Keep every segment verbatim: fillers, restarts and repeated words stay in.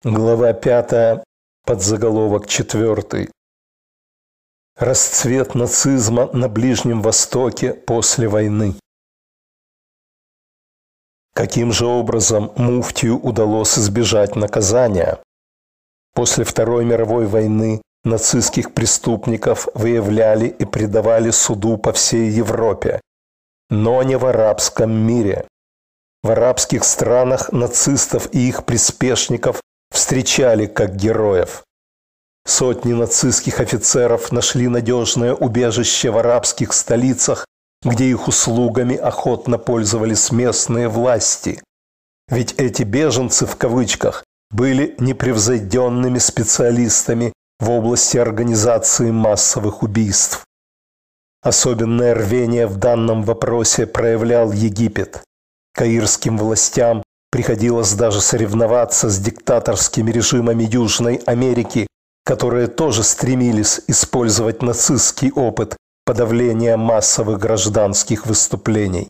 Глава пятая, подзаголовок четвертый. Расцвет нацизма на Ближнем Востоке после войны. Каким же образом муфтию удалось избежать наказания? После Второй мировой войны нацистских преступников выявляли и предавали суду по всей Европе, но не в арабском мире. В арабских странах нацистов и их приспешников встречали как героев. Сотни нацистских офицеров нашли надежное убежище в арабских столицах, где их услугами охотно пользовались местные власти. Ведь эти «беженцы» в кавычках были непревзойденными специалистами в области организации массовых убийств. Особенное рвение в данном вопросе проявлял Египет. Каирским властям приходилось даже соревноваться с диктаторскими режимами Южной Америки, которые тоже стремились использовать нацистский опыт подавления массовых гражданских выступлений.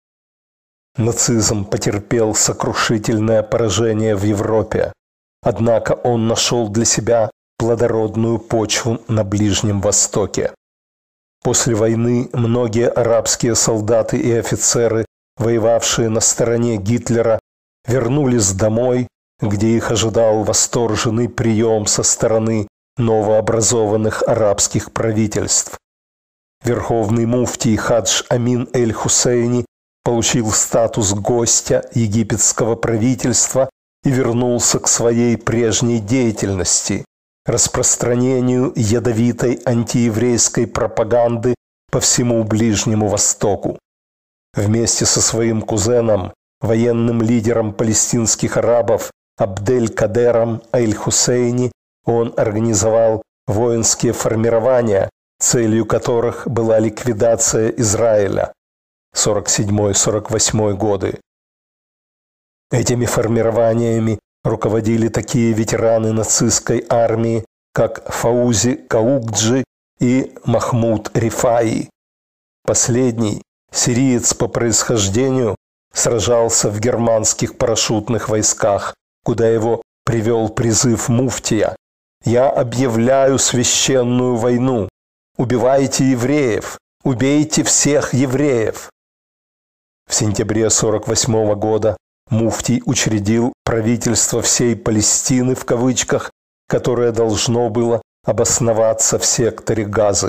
Нацизм потерпел сокрушительное поражение в Европе, однако он нашел для себя плодородную почву на Ближнем Востоке. После войны многие арабские солдаты и офицеры, воевавшие на стороне Гитлера, вернулись домой, где их ожидал восторженный прием со стороны новообразованных арабских правительств. Верховный муфтий Хадж Амин эль-Хусейни получил статус гостя египетского правительства и вернулся к своей прежней деятельности – распространению ядовитой антиеврейской пропаганды по всему Ближнему Востоку. Вместе со своим кузеном, военным лидером палестинских арабов Абдель-Кадером эль-Хусейни, он организовал воинские формирования, целью которых была ликвидация Израиля сорок седьмой — сорок восьмой годы. Этими формированиями руководили такие ветераны нацистской армии, как Фаузи Каукджи и Махмуд Рифаи. Последний, сириец по происхождению, сражался в германских парашютных войсках, куда его привел призыв муфтия: «Я объявляю священную войну! Убивайте евреев! Убейте всех евреев!» В сентябре сорок восьмого года муфтий учредил правительство всей Палестины в кавычках, которое должно было обосноваться в секторе Газы.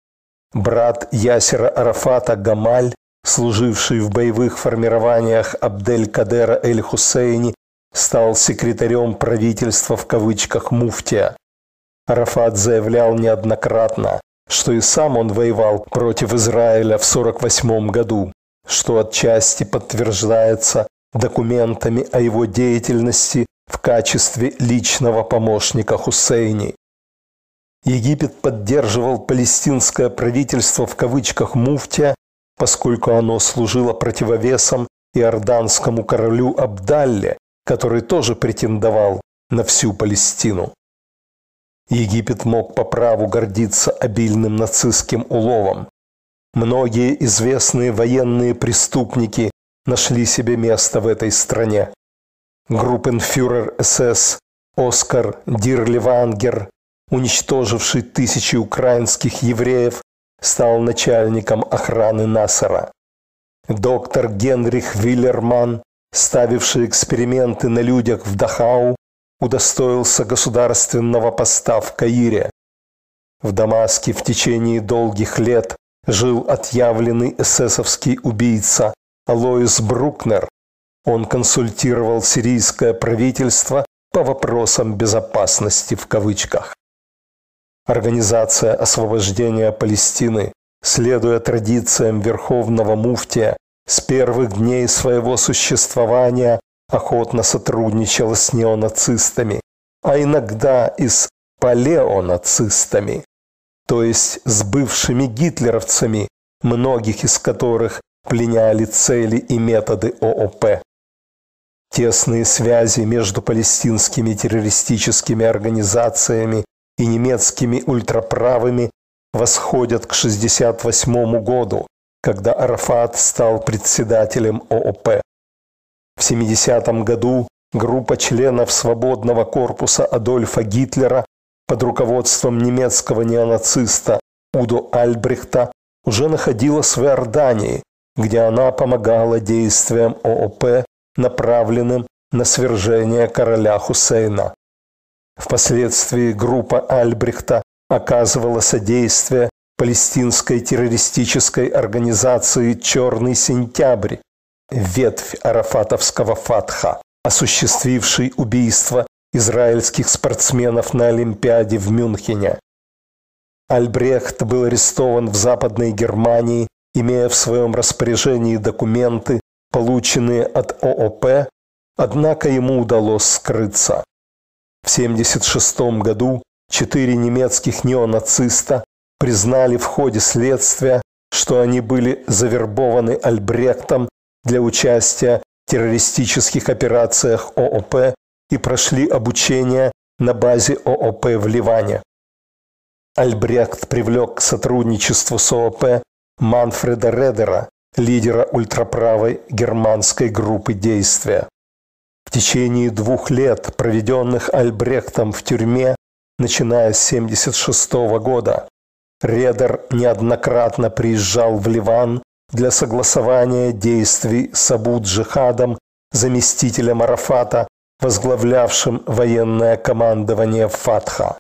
Брат Ясера Арафата Гамаль, служивший в боевых формированиях Абдель-Кадера эль-Хусейни, стал секретарем правительства в кавычках муфтия. Арафат заявлял неоднократно, что и сам он воевал против Израиля в сорок восьмом году, что отчасти подтверждается документами о его деятельности в качестве личного помощника Хусейни. Египет поддерживал палестинское правительство в кавычках муфтия, поскольку оно служило противовесом иорданскому королю Абдалле, который тоже претендовал на всю Палестину. Египет мог по праву гордиться обильным нацистским уловом. Многие известные военные преступники нашли себе место в этой стране. Группенфюрер эс эс Оскар Дирлевангер, уничтоживший тысячи украинских евреев, стал начальником охраны Насера. Доктор Генрих Виллерман, ставивший эксперименты на людях в Дахау, удостоился государственного поста в Каире. В Дамаске в течение долгих лет жил отъявленный эсэсовский убийца Алоис Брукнер. Он консультировал сирийское правительство по вопросам безопасности в кавычках. Организация освобождения Палестины, следуя традициям верховного муфтия, с первых дней своего существования охотно сотрудничала с неонацистами, а иногда и с палеонацистами, то есть с бывшими гитлеровцами, многих из которых пленяли цели и методы о о пэ. Тесные связи между палестинскими террористическими организациями и немецкими ультраправыми восходят к шестьдесят восьмому году, когда Арафат стал председателем о о пэ. В семидесятом году группа членов свободного корпуса Адольфа Гитлера под руководством немецкого неонациста Удо Альбрехта уже находилась в Иордании, где она помогала действиям ООП, направленным на свержение короля Хусейна. Впоследствии группа Альбрехта оказывала содействие палестинской террористической организации «Черный сентябрь», ветвь арафатовского Фатха, осуществившей убийство израильских спортсменов на Олимпиаде в Мюнхене. Альбрехт был арестован в Западной Германии, имея в своем распоряжении документы, полученные от ООП, однако ему удалось скрыться. В тысяча девятьсот семьдесят шестом году четыре немецких неонациста признали в ходе следствия, что они были завербованы Альбрехтом для участия в террористических операциях ООП и прошли обучение на базе ООП в Ливане. Альбрехт привлек к сотрудничеству с ООП Манфреда Редера, лидера ультраправой германской группы действия. В течение двух лет, проведенных Альбрехтом в тюрьме, начиная с тысяча девятьсот семьдесят шестого года, Редер неоднократно приезжал в Ливан для согласования действий с Абу-Джихадом, заместителем Арафата, возглавлявшим военное командование Фатха.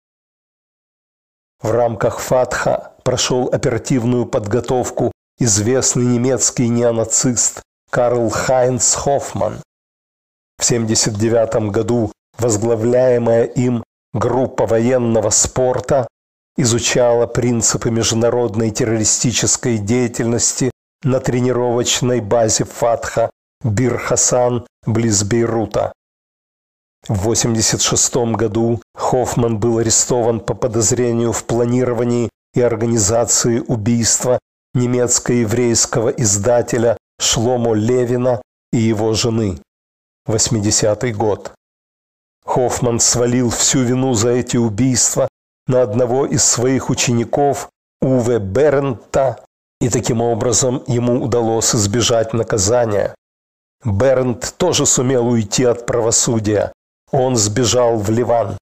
В рамках Фатха прошел оперативную подготовку известный немецкий неонацист Карл Хайнц Хоффман. В тысяча девятьсот семьдесят девятом году возглавляемая им группа военного спорта изучала принципы международной террористической деятельности на тренировочной базе Фатха Бир-Хасан близ Бейрута. В тысяча девятьсот восемьдесят шестом году Хоффман был арестован по подозрению в планировании и организации убийства немецко-еврейского издателя Шломо Левина и его жены. восьмидесятый год. Хоффман свалил всю вину за эти убийства на одного из своих учеников, Уве Бернта, и таким образом ему удалось избежать наказания. Бернт тоже сумел уйти от правосудия. Он сбежал в Ливан.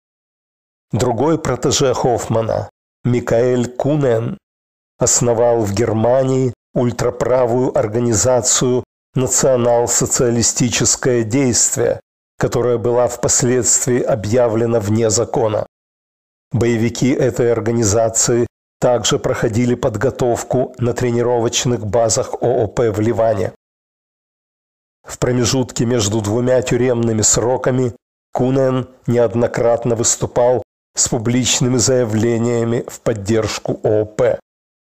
Другой протеже Хоффмана, Микаэль Кунен, основал в Германии ультраправую организацию «Национал-социалистическое действие», которая была впоследствии объявлена вне закона. Боевики этой организации также проходили подготовку на тренировочных базах ООП в Ливане. В промежутке между двумя тюремными сроками Кунен неоднократно выступал с публичными заявлениями в поддержку ООП.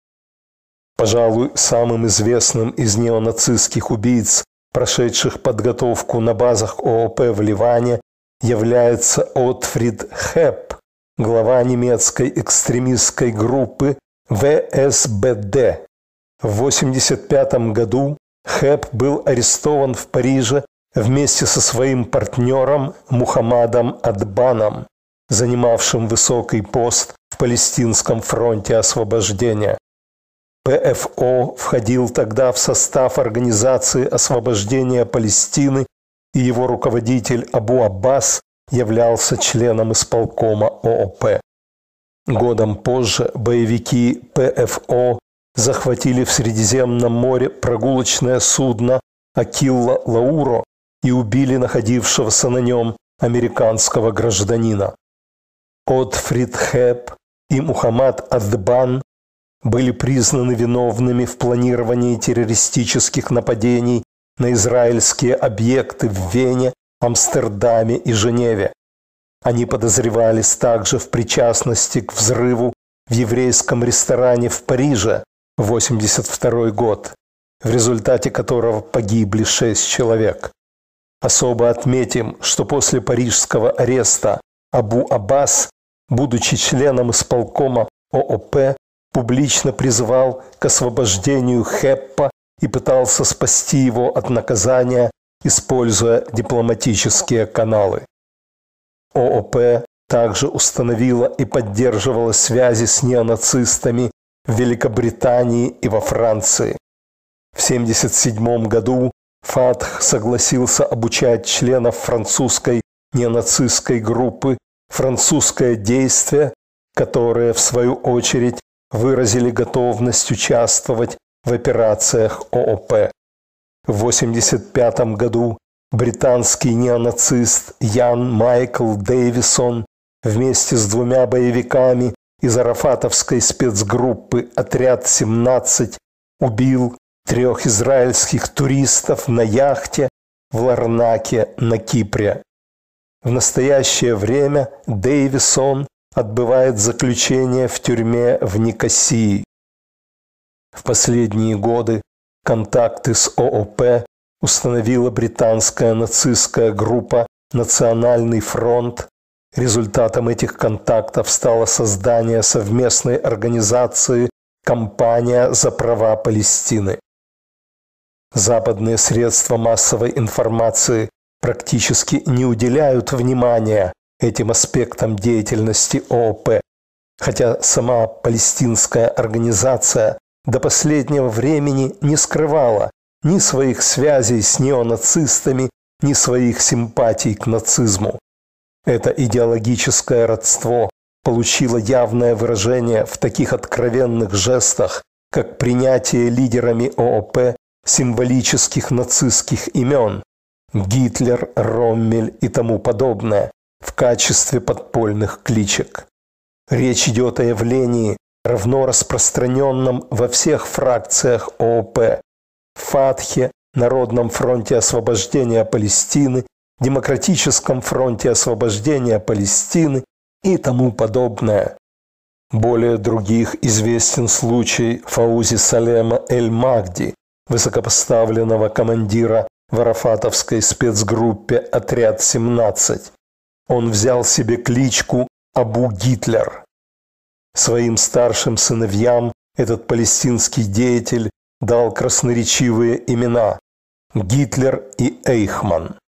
Пожалуй, самым известным из неонацистских убийц, прошедших подготовку на базах ООП в Ливане, является Отфрид Хепп, глава немецкой экстремистской группы вэ эс бэ дэ. В восемьдесят пятом году Хепп был арестован в Париже вместе со своим партнером Мухаммадом Адбаном, занимавшим высокий пост в Палестинском фронте освобождения. пэ эф о входил тогда в состав Организации освобождения Палестины, и его руководитель Абу Аббас являлся членом исполкома ООП. Годом позже боевики пэ эф о захватили в Средиземном море прогулочное судно «Акилла Лауро» и убили находившегося на нем американского гражданина. Отфрид Хепп и Мухаммад Адбан были признаны виновными в планировании террористических нападений на израильские объекты в Вене, Амстердаме и Женеве. Они подозревались также в причастности к взрыву в еврейском ресторане в Париже, восемьдесят второй год, в результате которого погибли шесть человек. Особо отметим, что после парижского ареста Абу Аббас, будучи членом исполкома ООП, публично призывал к освобождению Хеппа и пытался спасти его от наказания, используя дипломатические каналы. ООП также установила и поддерживала связи с неонацистами в Великобритании и во Франции. В тысяча девятьсот семьдесят седьмом году Фатх согласился обучать членов французской неонацистской группы «Французское действие», которые, в свою очередь, выразили готовность участвовать в операциях ООП. В восемьдесят пятом году британский неонацист Ян Майкл Дэвисон вместе с двумя боевиками из арафатовской спецгруппы «Отряд семнадцать» убил трех израильских туристов на яхте в Ларнаке на Кипре. В настоящее время Дэвисон отбывает заключение в тюрьме в Никосии. В последние годы контакты с ООП установила британская нацистская группа «Национальный фронт». Результатом этих контактов стало создание совместной организации «Кампания за права Палестины». Западные средства массовой информации практически не уделяют внимания этим аспектам деятельности ООП, хотя сама палестинская организация до последнего времени не скрывала ни своих связей с неонацистами, ни своих симпатий к нацизму. Это идеологическое родство получило явное выражение в таких откровенных жестах, как принятие лидерами ООП символических нацистских имен – Гитлер, Роммель и тому подобное – в качестве подпольных кличек. Речь идет о явлении, равно распространенном во всех фракциях ООП – Фатхе, Народном фронте освобождения Палестины, Демократическом фронте освобождения Палестины и тому подобное. Более других известен случай Фаузи Салема Эль-Махди, высокопоставленного командира в арафатовской спецгруппе «Отряд семнадцать». Он взял себе кличку Абу Гитлер. Своим старшим сыновьям этот палестинский деятель дал красноречивые имена – Гитлер и Эйхман.